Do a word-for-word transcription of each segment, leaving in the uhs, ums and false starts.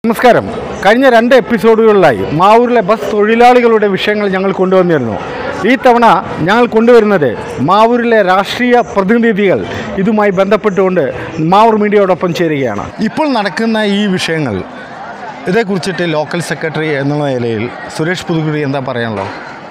നമസ്കാരം. കഴിഞ്ഞ രണ്ട് എപ്പിസോഡുകളിലായി മാവൂരിലെ ബസ് തൊഴിലാളികളുടെ വിഷയങ്ങൾ ഞങ്ങൾ കൊണ്ടുവന്നിരുന്നു. ഈ തവണ ഞങ്ങൾ കൊണ്ടുവരുന്നത് മാവൂരിലെ രാഷ്ട്രീയ പ്രതിനിധികൾ ഇതുമായി ബന്ധപ്പെട്ടുകൊണ്ട് മാവൂർ മീഡിയയോടൊപ്പം ചേരുകയാണ്. ഇപ്പോൾ നടക്കുന്ന ഈ വിഷയങ്ങൾ ഇതേക്കുറിച്ചിട്ട് ലോക്കൽ സെക്രട്ടറി എന്നുള്ള നിലയിൽ സുരേഷ് പുതുക്കുടി എന്താ പറയാനുള്ളത്?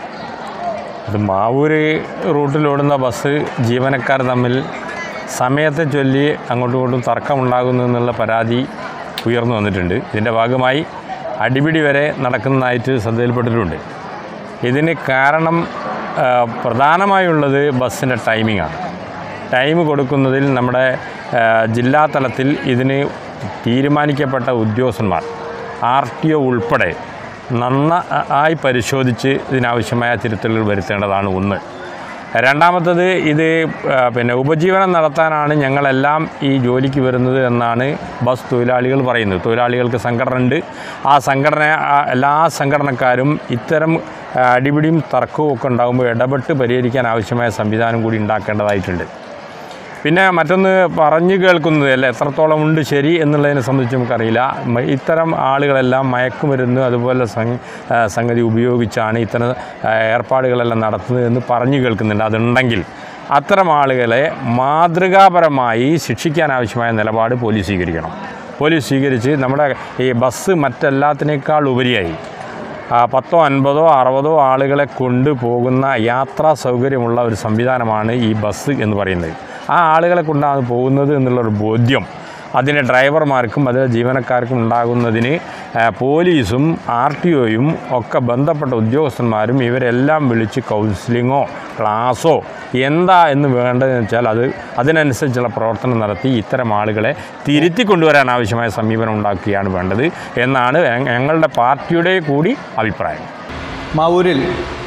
ഇത് മാവൂര് റൂട്ടിലോടുന്ന ബസ് ജീവനക്കാർ തമ്മിൽ സമയത്തെ ചൊല്ലി അങ്ങോട്ടും ഇങ്ങോട്ടും തർക്കമുണ്ടാകുന്നു എന്നുള്ള പരാതി ഉയർന്നു വന്നിട്ടുണ്ട്. ഇതിൻ്റെ ഭാഗമായി അടിപിടി വരെ നടക്കുന്നതായിട്ട് ശ്രദ്ധയിൽപ്പെട്ടിട്ടുണ്ട്. ഇതിന് കാരണം പ്രധാനമായുള്ളത് ബസ്സിൻ്റെ ടൈമിങ്ങാണ്. ടൈം കൊടുക്കുന്നതിൽ നമ്മുടെ ജില്ലാ തലത്തിൽ ഇതിന് തീരുമാനിക്കപ്പെട്ട ഉദ്യോഗസ്ഥന്മാർ ആർ ടി ഒ ഉൾപ്പെടെ നന്നായി പരിശോധിച്ച് ഇതിനാവശ്യമായ തിരുത്തലുകൾ വരുത്തേണ്ടതാണ് ഒന്ന്. രണ്ടാമത്തത്, ഇത് പിന്നെ ഉപജീവനം നടത്താനാണ് ഞങ്ങളെല്ലാം ഈ ജോലിക്ക് വരുന്നത് എന്നാണ് ബസ് തൊഴിലാളികൾ പറയുന്നത്. തൊഴിലാളികൾക്ക് സംഘടന ഉണ്ട്. ആ സംഘടന എല്ലാ സംഘടനക്കാരും ഇത്തരം അടിപിടിയും തർക്കവും ഒക്കെ ഉണ്ടാകുമ്പോൾ ഇടപെട്ട് പരിഹരിക്കാൻ ആവശ്യമായ സംവിധാനം കൂടി ഉണ്ടാക്കേണ്ടതായിട്ടുണ്ട്. പിന്നെ മറ്റൊന്ന് പറഞ്ഞു കേൾക്കുന്നത് അല്ല എത്രത്തോളം ഉണ്ട് ശരി എന്നുള്ളതിനെ സംബന്ധിച്ച് നമുക്കറിയില്ല. ഇത്തരം ആളുകളെല്ലാം മയക്കുമരുന്ന് അതുപോലെ സംഗതി ഉപയോഗിച്ചാണ് ഇത്തരം ഏർപ്പാടുകളെല്ലാം നടത്തുന്നത് എന്ന് പറഞ്ഞു കേൾക്കുന്നുണ്ട്. അതുണ്ടെങ്കിൽ അത്തരം ആളുകളെ മാതൃകാപരമായി ശിക്ഷിക്കാൻ ആവശ്യമായ നിലപാട് പോലീസ് സ്വീകരിക്കണം. പോലീസ് സ്വീകരിച്ച് നമ്മുടെ ഈ ബസ് മറ്റെല്ലാത്തിനേക്കാൾ ഉപരിയായി പത്തോ അൻപതോ അറുപതോ ആളുകളെ കൊണ്ടുപോകുന്ന യാത്രാ സൗകര്യമുള്ള ഒരു സംവിധാനമാണ് ഈ ബസ് എന്ന് പറയുന്നത്. ആ ആളുകളെ കൊണ്ടാണ് പോകുന്നത് എന്നുള്ളൊരു ബോധ്യം അതിന് ഡ്രൈവർമാർക്കും അതിലെ ജീവനക്കാർക്കും ഉണ്ടാകുന്നതിന് പോലീസും ആർ ടി ഒയും ഒക്കെ ബന്ധപ്പെട്ട ഉദ്യോഗസ്ഥന്മാരും ഇവരെല്ലാം വിളിച്ച് കൗൺസിലിങ്ങോ ക്ലാസ്സോ എന്താ എന്ന് വേണ്ടതെന്ന് വെച്ചാൽ അത് അതിനനുസരിച്ചുള്ള പ്രവർത്തനം നടത്തി ഇത്തരം ആളുകളെ തിരുത്തി കൊണ്ടുവരാൻ ആവശ്യമായ സമീപനം ഉണ്ടാക്കുകയാണ് വേണ്ടത് എന്നാണ് ഞങ്ങളുടെ പാർട്ടിയുടെ കൂടി അഭിപ്രായം. മാവൂരിൽ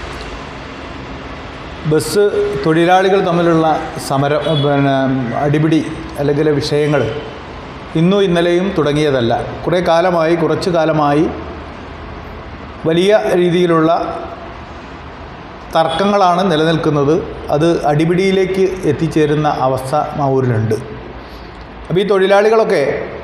ബസ് തൊഴിലാളികൾ തമ്മിലുള്ള സമരം പിന്നെ അടിപിടി അല്ലെങ്കിൽ വിഷയങ്ങൾ ഇന്നും ഇന്നലെയും തുടങ്ങിയതല്ല. കുറേ കാലമായി കുറച്ച് കാലമായി വലിയ രീതിയിലുള്ള തർക്കങ്ങളാണ് നിലനിൽക്കുന്നത്. അത് അടിപിടിയിലേക്ക് എത്തിച്ചേരുന്ന അവസ്ഥ മാവൂരിലുണ്ട്. അപ്പോൾ ഈ തൊഴിലാളികളൊക്കെ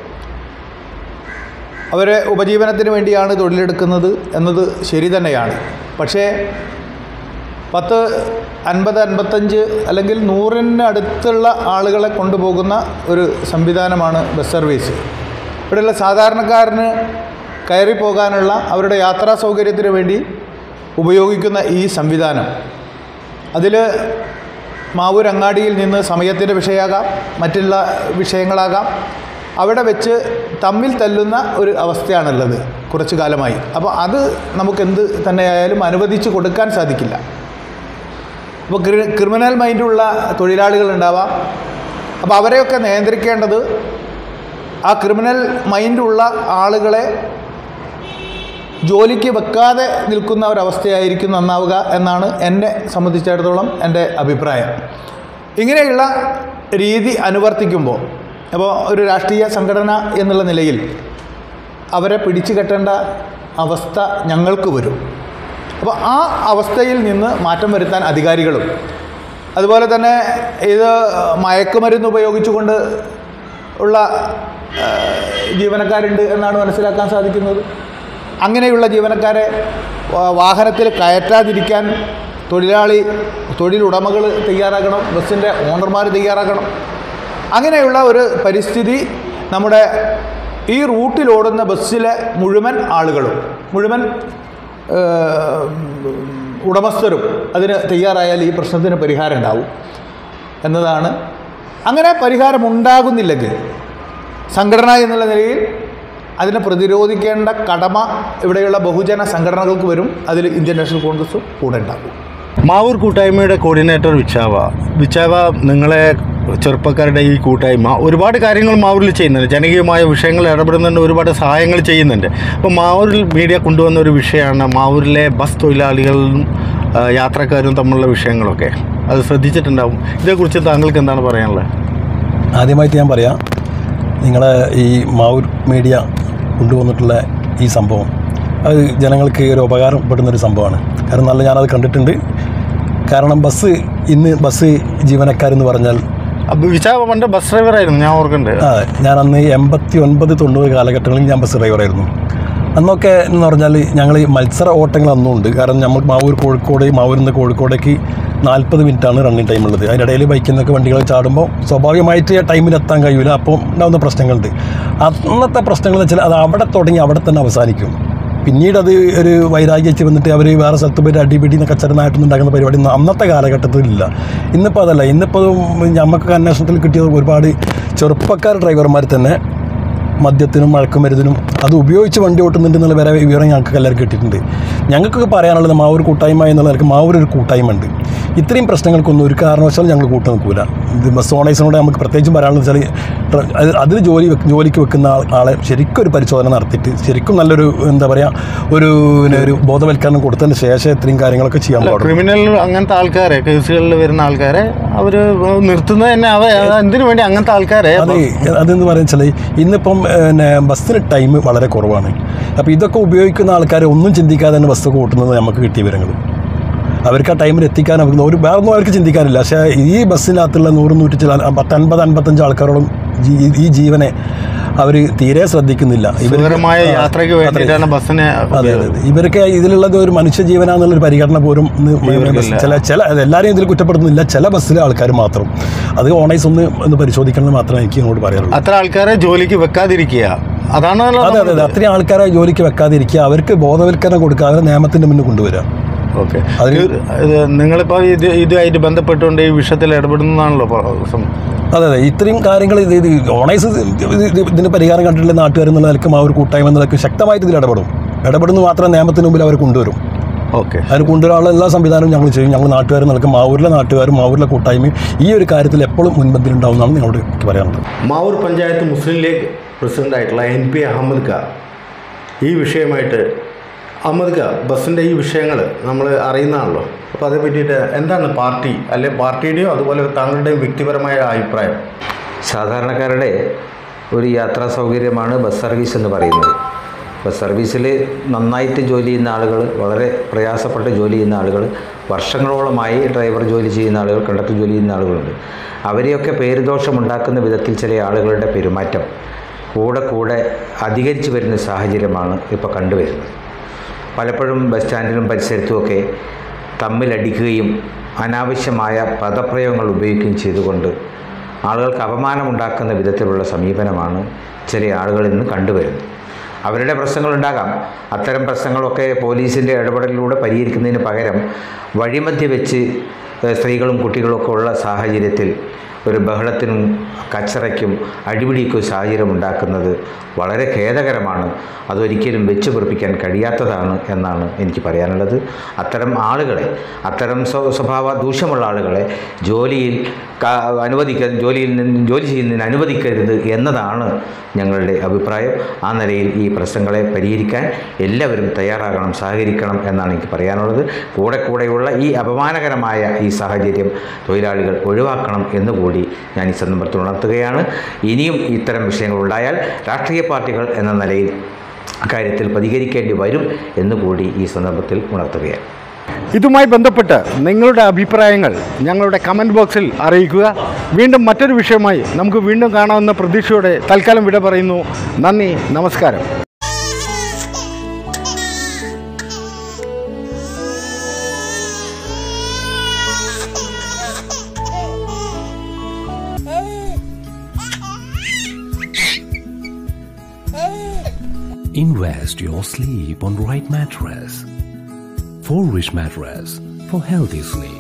അവരെ ഉപജീവനത്തിന് വേണ്ടിയാണ് തൊഴിലെടുക്കുന്നത് എന്നത് ശരി തന്നെയാണ്. പക്ഷേ പത്ത് അൻപത് അൻപത്തഞ്ച് അല്ലെങ്കിൽ നൂറിന് അടുത്തുള്ള ആളുകളെ കൊണ്ടുപോകുന്ന ഒരു സംവിധാനമാണ് ബസ് സർവീസ്. ഇവിടെയുള്ള സാധാരണക്കാരന് കയറി പോകാനുള്ള അവരുടെ യാത്രാ സൗകര്യത്തിന് വേണ്ടി ഉപയോഗിക്കുന്ന ഈ സംവിധാനം അതിൽ മാവൂർ അങ്ങാടിയിൽ നിന്ന് സമയത്തിൻ്റെ വിഷയമാകാം, മറ്റുള്ള വിഷയങ്ങളാകാം, അവിടെ വെച്ച് തമ്മിൽ തല്ലുന്ന ഒരു അവസ്ഥയാണുള്ളത് കുറച്ചു കാലമായി. അപ്പോൾ അത് നമുക്കെന്ത് തന്നെയായാലും അനുവദിച്ച് കൊടുക്കാൻ സാധിക്കില്ല. അപ്പോൾ ക്രിമിനൽ മൈൻഡുള്ള തൊഴിലാളികളുണ്ടാവാം. അപ്പോൾ അവരെയൊക്കെ നിയന്ത്രിക്കേണ്ടത് ആ ക്രിമിനൽ മൈൻഡുള്ള ആളുകളെ ജോലിക്ക് വെക്കാതെ നിൽക്കുന്ന ഒരവസ്ഥയായിരിക്കും നന്നാവുക എന്നാണ് എന്നെ സംബന്ധിച്ചിടത്തോളം എൻ്റെ അഭിപ്രായം. ഇങ്ങനെയുള്ള രീതി അനുവർത്തിക്കുമ്പോൾ അപ്പോൾ ഒരു രാഷ്ട്രീയ സംഘടന എന്നുള്ള നിലയിൽ അവരെ പിടിച്ചു കെട്ടേണ്ട അവസ്ഥ ഞങ്ങൾക്ക് വരും. അപ്പോൾ ആ അവസ്ഥയിൽ നിന്ന് മാറ്റം വരുത്താൻ അധികാരികളും അതുപോലെ തന്നെ ഇത് മയക്കുമരുന്ന് ഉപയോഗിച്ചുകൊണ്ട് ഉള്ള ജീവനക്കാരുണ്ട് എന്നാണ് മനസ്സിലാക്കാൻ സാധിക്കുന്നത്. അങ്ങനെയുള്ള ജീവനക്കാരെ വാഹനത്തിൽ കയറ്റാതിരിക്കാൻ തൊഴിലാളി തൊഴിലുടമകൾ തയ്യാറാക്കണം, ബസ്സിൻ്റെ ഓണർമാർ തയ്യാറാക്കണം. അങ്ങനെയുള്ള ഒരു പരിസ്ഥിതി നമ്മുടെ ഈ റൂട്ടിലോടുന്ന ബസ്സിലെ മുഴുവൻ ആളുകളും മുഴുവൻ ഉടമസ്ഥരും അതിന് തയ്യാറായാൽ ഈ പ്രശ്നത്തിന് പരിഹാരം ഉണ്ടാവും എന്നതാണ്. അങ്ങനെ പരിഹാരമുണ്ടാകുന്നില്ലെങ്കിൽ സംഘടന എന്നുള്ള നിലയിൽ അതിനെ പ്രതിരോധിക്കേണ്ട കടമ ഇവിടെയുള്ള ബഹുജന സംഘടനകൾക്ക് വരും. അതിൽ ഇന്ത്യൻ നാഷണൽ കോൺഗ്രസും കൂടെ ഉണ്ടാകും. മാവൂർ കൂട്ടായ്മയുടെ കോർഡിനേറ്റർ വിച്ചാവ വിച്ചാവ നിങ്ങളെ ചെറുപ്പക്കാരുടെ ഈ കൂട്ടായ്മ ഒരുപാട് കാര്യങ്ങൾ മാവൂരിൽ ചെയ്യുന്നുണ്ട്. ജനകീയമായ വിഷയങ്ങൾ ഇടപെടുന്നുണ്ട്, ഒരുപാട് സഹായങ്ങൾ ചെയ്യുന്നുണ്ട്. അപ്പോൾ മാവൂരിൽ മീഡിയ കൊണ്ടുവന്ന ഒരു വിഷയമാണ് മാവൂരിലെ ബസ് തൊഴിലാളികളും യാത്രക്കാരും തമ്മിലുള്ള വിഷയങ്ങളൊക്കെ. അത് ശ്രദ്ധിച്ചിട്ടുണ്ടാവും. ഇതേക്കുറിച്ച് താങ്കൾക്ക് എന്താണ് പറയാനുള്ളത്? ആദ്യമായിട്ട് ഞാൻ പറയാം, നിങ്ങളെ ഈ മാവൂർ മീഡിയ കൊണ്ടുവന്നിട്ടുള്ള ഈ സംഭവം അത് ജനങ്ങൾക്ക് ഒരു ഉപകാരപ്പെടുന്നൊരു സംഭവമാണ്. കാരണം നല്ല ഞാനത് കണ്ടിട്ടുണ്ട്. കാരണം ബസ് ഇന്ന് ബസ് ജീവനക്കാരെന്ന് പറഞ്ഞാൽ വിശാഖ പണ്ട് ബസ് ഡ്രൈവറായിരുന്നു, ഞാൻ ഓർക്കുന്നുണ്ട്. ആ, ഞാൻ അന്ന് എൺപത്തി ഒൻപത് തൊണ്ണൂറ് കാലഘട്ടങ്ങളിൽ ഞാൻ ബസ് ഡ്രൈവറായിരുന്നു. അന്നൊക്കെ എന്ന് പറഞ്ഞാൽ ഞങ്ങൾ മത്സര ഓട്ടങ്ങൾ അന്നും ഉണ്ട്. കാരണം നമ്മൾ മാവൂർ കോഴിക്കോട്, മാവൂരിൽ നിന്ന് കോഴിക്കോടേക്ക് നാൽപ്പത് മിനിറ്റാണ് റണ്ണിങ് ടൈം ഉള്ളത്. അതിനിടയിൽ ബൈക്കിൽ നിന്നൊക്കെ വണ്ടികൾ ചാടുമ്പോൾ സ്വാഭാവികമായിട്ട് ടൈമിൽ എത്താൻ കഴിയില്ല. അപ്പോൾ ഉണ്ടാകുന്ന പ്രശ്നങ്ങളുണ്ട്. അന്നത്തെ പ്രശ്നങ്ങൾ വെച്ചാൽ അത് അവിടെ തുടങ്ങി അവിടെ തന്നെ അവസാനിക്കും. പിന്നീട് അത് ഒരു വൈരാഗ്യച്ച് വന്നിട്ട് അവർ വേറെ സ്ഥലത്ത് പോയിട്ട് അടിപിടി കച്ചടനായിട്ടൊന്നും ഉണ്ടാക്കുന്ന പരിപാടി അന്നത്തെ കാലഘട്ടത്തിലില്ല. ഇന്നിപ്പോൾ അതല്ല. ഇന്നിപ്പോൾ നമുക്ക് അന്വേഷണത്തിൽ കിട്ടിയത് ഒരുപാട് ചെറുപ്പക്കാർ ഡ്രൈവർമാർ തന്നെ മദ്യത്തിനും മഴക്കുമരുന്നിനും അത് ഉപയോഗിച്ച് വണ്ടി ഓട്ടുന്നുണ്ട് എന്നുള്ള വരെ വിവരം ഞങ്ങൾക്ക് എല്ലാവർക്കും കിട്ടിയിട്ടുണ്ട്. ഞങ്ങൾക്കൊക്കെ പറയാനുള്ളത് മാവൂർ കൂട്ടായ്മ എന്നുള്ള നിലക്ക് മാവൂർ ഒരു കൂട്ടായ്മ ഉണ്ട്. ഇത്രയും പ്രശ്നങ്ങൾക്കൊന്നും ഒരു കാരണവശാലും ഞങ്ങൾ കൂട്ടു നിൽക്കില്ല. ഇത് ബസ് ഓണേഴ്സിനോട് നമുക്ക് പ്രത്യേകിച്ചും പറയാനുള്ളത് വെച്ചാൽ അതിൽ ജോലി ജോലിക്ക് വെക്കുന്ന ആളെ ശരിക്കും ഒരു പരിശോധന നടത്തിയിട്ട് ശരിക്കും നല്ലൊരു എന്താ പറയുക ഒരു ഒരു ബോധവൽക്കരണം കൊടുത്തതിന് ശേഷം ഇത്രയും കാര്യങ്ങളൊക്കെ ചെയ്യാൻ പാടും. ക്രിമിനൽ അങ്ങനത്തെ ആൾക്കാരെ, കേസുകളിൽ വരുന്ന ആൾക്കാരെ അവർ നിർത്തുന്നത് തന്നെ അവ എന്തിനു വേണ്ടി അങ്ങനത്തെ ആൾക്കാരെ. അതെ, അതെന്ന് പറയുക വെച്ചാൽ ഇന്നിപ്പം പിന്നെ ബസ്സിന് ടൈം വളരെ കുറവാണ്. അപ്പോൾ ഇതൊക്കെ ഉപയോഗിക്കുന്ന ആൾക്കാരെ ഒന്നും ചിന്തിക്കാതെ തന്നെ ബസ്സൊക്കെ ഓട്ടുന്നത് നമുക്ക് കിട്ടിയ വിവരങ്ങൾ. അവർക്ക് ആ ടൈമിൽ എത്തിക്കാൻ അവർക്ക് ഒരു വേറെ ഒന്നും അവർക്ക് ചിന്തിക്കാനില്ല. പക്ഷേ ഈ ബസ്സിനകത്തുള്ള നൂറ് നൂറ്റി ചില പത്തൻപത് അൻപത്തഞ്ച് ആൾക്കാരോളം ഈ ജീവനെ അവർ തീരെ ശ്രദ്ധിക്കുന്നില്ല. ഇവരുമായ യാത്രയ്ക്ക് വേണ്ടിയിട്ടാണ് ബസ്സിനെ. അതെ അതെ, ഇവരൊക്കെ ഇതിലുള്ളത് ഒരു മനുഷ്യജീവനാന്നുള്ളൊരു പരിഗണന പോലും ചില ചില എല്ലാവരെയും ഇതിൽ കുറ്റപ്പെടുത്തുന്നില്ല. ചില ബസ്സിലെ ആൾക്കാർ മാത്രം. അത് ഓണേഴ്സ് ഒന്ന് ഒന്ന് പരിശോധിക്കണമെന്ന് മാത്രമേ എനിക്ക് ഇങ്ങോട്ട് പറയാറുള്ളൂ. അത്ര ആൾക്കാരെ ജോലിക്ക് വെക്കാതിരിക്കുക, അതാണ്. അതെ അതെ അതെ, അത്രയും ആൾക്കാരെ ജോലിക്ക് വെക്കാതിരിക്കുക, അവർക്ക് ബോധവൽക്കരണം കൊടുക്കുക, അവരെ നിയമത്തിൻ്റെ മുന്നിൽ കൊണ്ടുവരിക. ഓക്കെ, നിങ്ങളിപ്പോൾ ഇത് ഇതുമായിട്ട് ബന്ധപ്പെട്ടുകൊണ്ട് ഈ വിഷയത്തിൽ ഇടപെടുന്നതാണല്ലോ. അതെ അതെ, ഇത്രയും കാര്യങ്ങൾ ഇത് ഇത് ഓണേഴ്സ് ഇതിന് പരിഹാരം കണ്ടിട്ടുള്ള നാട്ടുകാരെന്നുള്ള നിലക്കും ആ ഒരു കൂട്ടായ്മ എന്നുള്ളതൊക്കെ ശക്തമായിട്ട് ഇതിൽ ഇടപെടും. ഇടപെടുന്നു മാത്രം നിയമത്തിന് മുമ്പിൽ അവർ കൊണ്ടുവരും. ഓക്കെ, അതിന് കൊണ്ടുവരാനുള്ള എല്ലാ സംവിധാനവും ഞങ്ങൾ ചെയ്യും. ഞങ്ങൾ നാട്ടുകാരും നിൽക്കും, മാവൂരിലെ നാട്ടുകാരും മാവൂരിലെ കൂട്ടായ്മയും ഈ ഒരു കാര്യത്തിൽ എപ്പോഴും മുൻപന്തിൽ ഉണ്ടാവുന്നതാണ് നിങ്ങളോട് പറയാനുള്ളത്. മാവൂർ പഞ്ചായത്ത് മുസ്ലിം ലീഗ് പ്രസിഡൻ്റായിട്ടുള്ള എൻ പി അഹമ്മദ് ഖാ ഈ വിഷയമായിട്ട് അഹമ്മദ് ഖാ ബസ്സിൻ്റെ ഈ വിഷയങ്ങൾ നമ്മൾ അറിയുന്നതാണല്ലോ. അപ്പോൾ അതേ പറ്റിയിട്ട് എന്താണ് പാർട്ടി അല്ലെ പാർട്ടിയുടെയോ അതുപോലെ താങ്കളുടെയും വ്യക്തിപരമായ അഭിപ്രായം? സാധാരണക്കാരുടെ ഒരു യാത്രാ സൗകര്യമാണ് ബസ് സർവീസ് എന്ന് പറയുന്നത്. ബസ് സർവീസിൽ നന്നായിട്ട് ജോലി ചെയ്യുന്ന ആളുകൾ, വളരെ പ്രയാസപ്പെട്ട് ജോലി ചെയ്യുന്ന ആളുകൾ, വർഷങ്ങളോളമായി ഡ്രൈവർ ജോലി ചെയ്യുന്ന ആളുകൾ, കണ്ടക്ടർ ജോലി ചെയ്യുന്ന ആളുകളുണ്ട്. അവരെയൊക്കെ പേരുദോഷമുണ്ടാക്കുന്ന വിധത്തിൽ ചില ആളുകളുടെ പെരുമാറ്റം കൂടെ കൂടെ അധികരിച്ചു വരുന്ന സാഹചര്യമാണ് ഇപ്പോൾ കണ്ടുവരുന്നത്. പലപ്പോഴും ബസ് സ്റ്റാൻഡിലും പരിസരത്തുമൊക്കെ തമ്മിലടിക്കുകയും അനാവശ്യമായ പദപ്രയോഗങ്ങൾ ഉപയോഗിക്കുകയും ചെയ്തുകൊണ്ട് ആളുകൾക്ക് അപമാനമുണ്ടാക്കുന്ന വിധത്തിലുള്ള സമീപനമാണ് ചില ആളുകളിൽ നിന്ന് കണ്ടുവരുന്നത്. അവരുടെ പ്രശ്നങ്ങളുണ്ടാകാം. അത്തരം പ്രശ്നങ്ങളൊക്കെ പോലീസിൻ്റെ ഇടപെടലിലൂടെ പരിഹരിക്കുന്നതിന് പകരം വഴിമധ്യ വെച്ച് സ്ത്രീകളും കുട്ടികളുമൊക്കെ ഉള്ള സാഹചര്യത്തിൽ ഒരു ബഹളത്തിനും കച്ചറയ്ക്കും അടിപിടിക്കും സാഹചര്യം ഉണ്ടാക്കുന്നത് വളരെ ഖേദകരമാണ്. അതൊരിക്കലും വെച്ചു പൊറിപ്പിക്കാൻ കഴിയാത്തതാണ് എന്നാണ് എനിക്ക് പറയാനുള്ളത്. അത്തരം ആളുകളെ, അത്തരം സ്വഭാവ ദൂഷ്യമുള്ള ആളുകളെ ജോലിയിൽ അനുവദിക്ക ജോലിയിൽ നിന്ന് ജോലി ചെയ്യുന്നതിന് അനുവദിക്കരുത് എന്നതാണ് ഞങ്ങളുടെ അഭിപ്രായം. ആ നിലയിൽ ഈ പ്രശ്നങ്ങളെ പരിഹരിക്കാൻ എല്ലാവരും തയ്യാറാകണം, സഹകരിക്കണം എന്നാണ് എനിക്ക് പറയാനുള്ളത്. കൂടെ കൂടെയുള്ള ഈ അപമാനകരമായ ഈ സാഹചര്യം തൊഴിലാളികൾ ഒഴിവാക്കണം എന്നുകൂടി ഞാൻ ഈ സന്ദർഭത്തിൽ ഉണർത്തുകയാണ്. ഇനിയും ഇത്തരം വിഷയങ്ങൾ ഉണ്ടായാൽ രാഷ്ട്രീയ പാർട്ടികൾ എന്ന നിലയിൽ കാര്യത്തിൽ പ്രതികരിക്കേണ്ടി വരും എന്നുകൂടി ഈ സന്ദർഭത്തിൽ ഉണർത്തുകയാണ്. ഇതുമായി ബന്ധപ്പെട്ട് നിങ്ങളുടെ അഭിപ്രായങ്ങൾ ഞങ്ങളുടെ കമൻറ്റ് ബോക്സിൽ അറിയിക്കുക. വീണ്ടും മറ്റൊരു വിഷയമായി നമുക്ക് വീണ്ടും കാണാമെന്ന പ്രതീക്ഷയോടെ തൽക്കാലം വിട പറയുന്നു. നന്ദി, നമസ്കാരം. Invest your sleep on right mattress. For rich mattress for healthy sleep.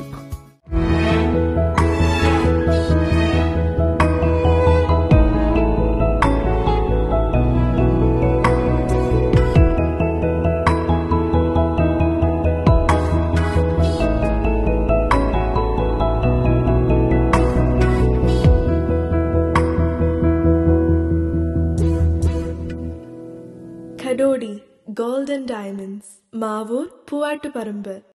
Kadodi Gold and Diamonds, Mavur, Puvattuparambur.